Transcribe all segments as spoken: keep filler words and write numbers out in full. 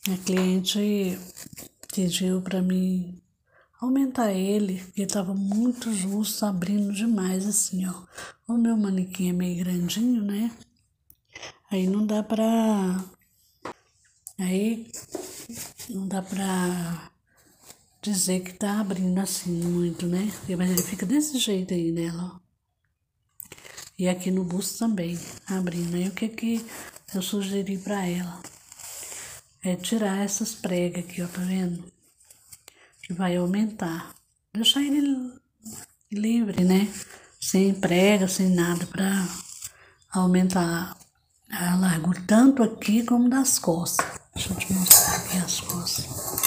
A cliente pediu para mim aumentar ele, porque estava muito justo, abrindo demais assim, ó. O meu manequim é meio grandinho, né? Aí não dá pra... Aí não dá pra dizer que tá abrindo assim muito, né? Mas ele fica desse jeito aí nela, ó. E aqui no busto também, abrindo. Aí o que que eu sugeri pra ela? É tirar essas pregas aqui, ó, tá vendo? Que vai aumentar. Deixar ele livre, né? Sem prega, sem nada, pra aumentar a largura, tanto aqui como das costas. Deixa eu te mostrar aqui as costas.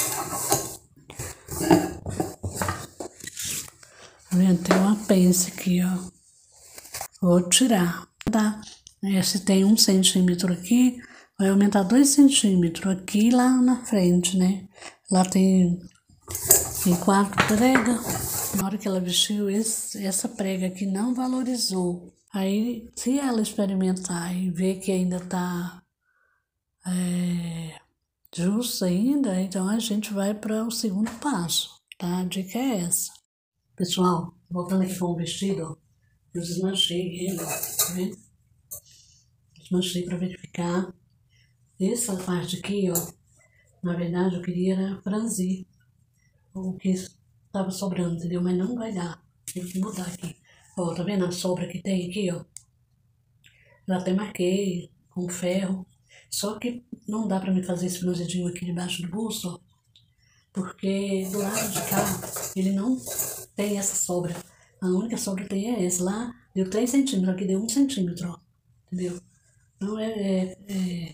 Tá vendo? Tem uma pence aqui, ó. Vou tirar, tá? Esse tem um centímetro aqui, vai aumentar dois centímetros aqui e lá na frente, né? Lá tem, tem quatro pregas. Na hora que ela vestiu, esse, essa prega aqui não valorizou. Aí, se ela experimentar e ver que ainda tá é, justo ainda, então a gente vai para o segundo passo, tá? A dica é essa. Pessoal, voltando aqui com o vestido, ó, eu desmanchei ele, ó, tá vendo? Desmanchei para verificar. Essa parte aqui, ó, na verdade eu queria era franzir o que estava sobrando, entendeu? Mas não vai dar. Tem que mudar aqui. Ó, tá vendo a sobra que tem aqui, ó? Eu até marquei com ferro. Só que não dá pra me fazer esse franzidinho aqui debaixo do busto, ó. Porque do lado de cá, ele não tem essa sobra. A única sobra que tem é essa. Lá deu três centímetros, aqui deu um centímetro, ó. Entendeu? Então é... é, é...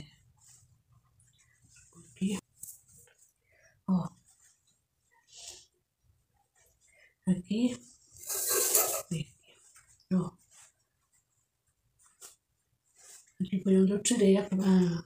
Aqui, ó. Aqui. Aqui, ó. Aqui foi onde eu tirei a, a,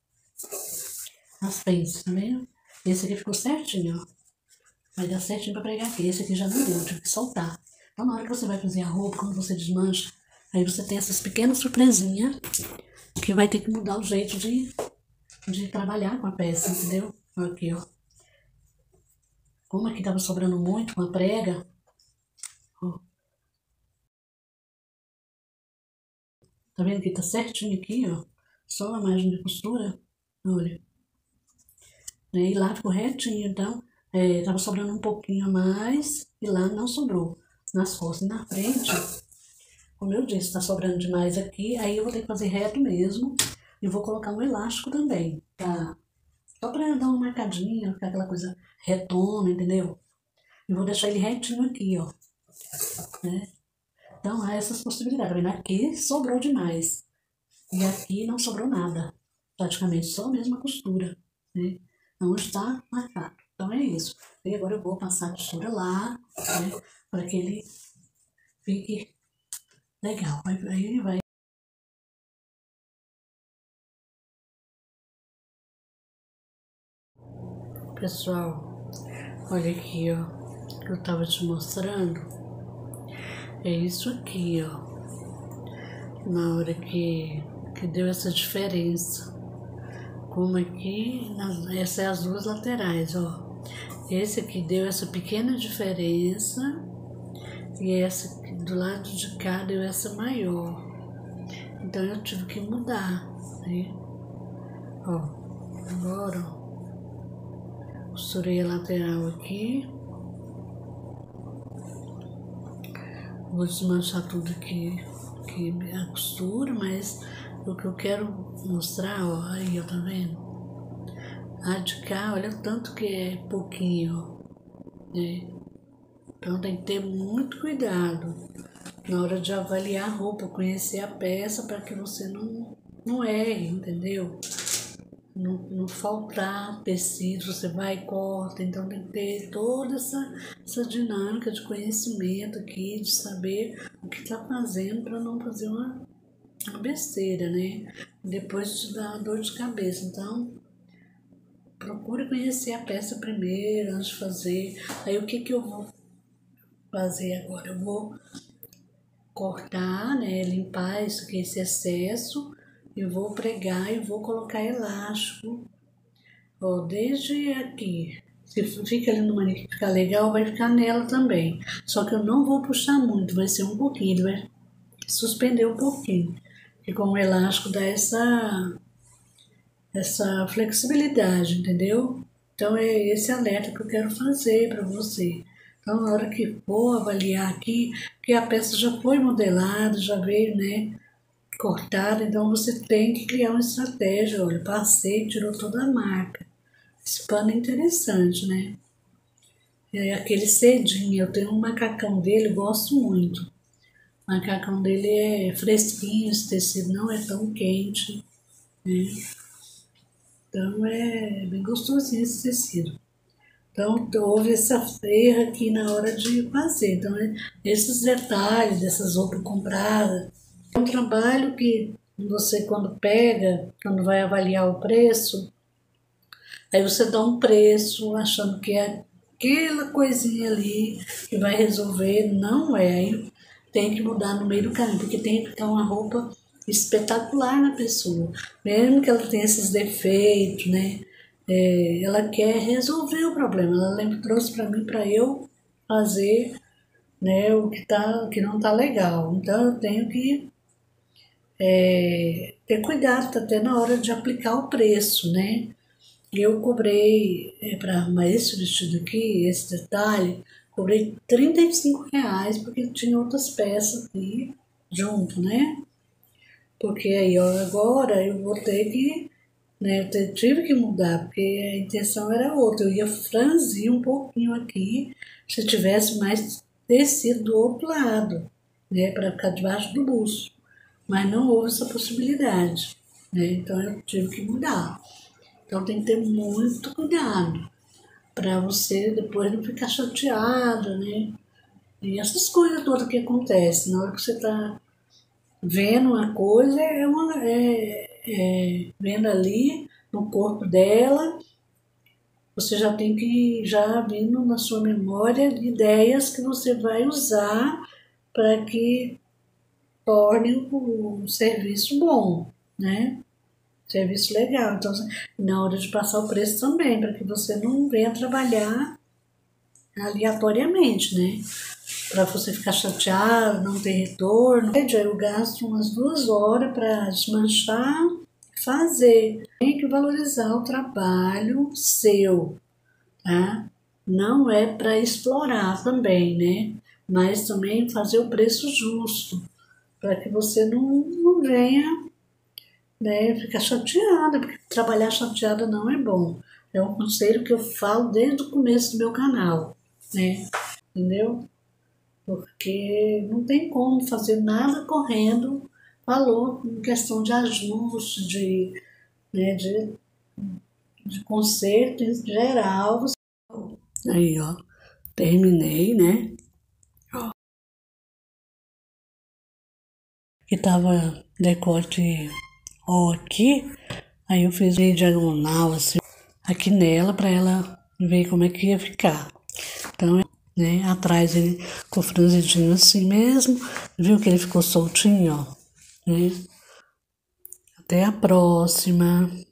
as pences, tá vendo? Esse aqui ficou certinho, ó. Vai dar certinho pra pregar aqui. Esse aqui já não deu, tive que soltar. Então, na hora que você vai fazer a roupa, quando você desmancha, aí você tem essas pequenas surpresinhas que vai ter que mudar o jeito de, de trabalhar com a peça, entendeu? Aqui, ó. Como aqui tava sobrando muito com a prega, ó. Tá vendo que tá certinho aqui, ó? Só a margem de costura, olha. E lá ficou retinho, então, é, tava sobrando um pouquinho a mais e lá não sobrou. Nas costas e na frente, como eu disse, tá sobrando demais aqui, aí eu vou ter que fazer reto mesmo e vou colocar um elástico também, tá? Só pra dar uma marcadinha, ficar aquela coisa retona, entendeu? E vou deixar ele retinho aqui, ó, né? Então, há essas possibilidades, tá vendo? Aqui sobrou demais e aqui não sobrou nada, praticamente só a mesma costura, né? Não está marcado. Então é isso. E agora eu vou passar a costura lá, né? Para que ele fique legal. Aí ele vai. Pessoal, olha aqui, ó. Que eu tava te mostrando. É isso aqui, ó. Na hora que, que deu essa diferença. Como aqui, nas, essas são as duas laterais, ó. Esse aqui deu essa pequena diferença. E essa aqui, do lado de cá deu essa maior. Então eu tive que mudar, né? Ó, agora, ó, costurei a lateral aqui. Vou desmanchar tudo aqui, aqui a costura, mas o que eu quero mostrar, ó, aí, ó, tá vendo? A de cá, olha o tanto que é pouquinho, ó, né? Então tem que ter muito cuidado na hora de avaliar a roupa, conhecer a peça para que você não, não erre, entendeu? Não, não faltar tecido, você vai e corta, então tem que ter toda essa, essa dinâmica de conhecimento aqui, de saber o que está fazendo para não fazer uma, uma besteira, né? Depois te dá dor de cabeça, então procure conhecer a peça primeiro, antes de fazer. Aí o que que eu vou fazer agora? Eu vou cortar, né, limpar isso aqui, esse excesso, e vou pregar e vou colocar elástico Ó, desde aqui. Se fica ali no manequim, ficar legal, vai ficar nela também. Só que eu não vou puxar muito, vai ser um pouquinho, ele vai suspender um pouquinho. E com o elástico dá essa, essa flexibilidade, entendeu? Então é esse alerta que eu quero fazer para você. Então na hora que for avaliar aqui, que a peça já foi modelada, já veio, né, cortada, então você tem que criar uma estratégia. Olha, passei, tirou toda a marca. Esse pano é interessante, né? É aquele cedinho, eu tenho um macacão dele, gosto muito. O macacão dele é fresquinho, esse tecido não é tão quente, né? Então é bem gostosinho esse tecido. Então houve essa ferra aqui na hora de fazer. Então é, esses detalhes dessas roupas compradas. É um trabalho que você quando pega, quando vai avaliar o preço, aí você dá um preço achando que é aquela coisinha ali que vai resolver, não é. Aí tem que mudar no meio do caminho, porque tem que ficar uma roupa espetacular na pessoa. Mesmo que ela tenha esses defeitos, né? É, ela quer resolver o problema. Ela lembra, trouxe para mim para eu fazer, né, o que, tá, o que não tá legal. Então eu tenho que é, ter cuidado até na hora de aplicar o preço, né? Eu cobrei, é, para arrumar esse vestido aqui, esse detalhe, cobrei trinta e cinco reais, porque tinha outras peças aqui junto, né? Porque aí ó, agora eu vou ter que, né, eu te- tive que mudar, porque a intenção era outra. Eu ia franzir um pouquinho aqui, se tivesse mais tecido do outro lado, né, para ficar debaixo do busto. Mas não houve essa possibilidade, né? Então eu tive que mudar. Então tem que ter muito cuidado para você depois não ficar chateada, né? E essas coisas todas que acontecem, na hora que você está vendo uma coisa, é uma, é, é, vendo ali no corpo dela, você já tem que já vindo na sua memória ideias que você vai usar para que torne o serviço bom, né? Serviço legal. Então, na hora de passar o preço também, para que você não venha trabalhar aleatoriamente, né? Para você ficar chateado, não ter retorno. Eu gasto umas duas horas para desmanchar e fazer. Tem que valorizar o trabalho seu, tá? Não é para explorar também, né? Mas também fazer o preço justo, para que você não, não venha, né, ficar chateada, porque trabalhar chateada não é bom. É um conselho que eu falo desde o começo do meu canal, né? Entendeu? Porque não tem como fazer nada correndo valor em questão de ajuste, de, né, de, de conserto em geral. Aí, ó, terminei, né? Que tava decote ó aqui, aí eu fiz meio diagonal assim aqui nela para ela ver como é que ia ficar. Então, né, atrás ele ficou franzidinho assim mesmo, viu que ele ficou soltinho, ó, né? Até a próxima.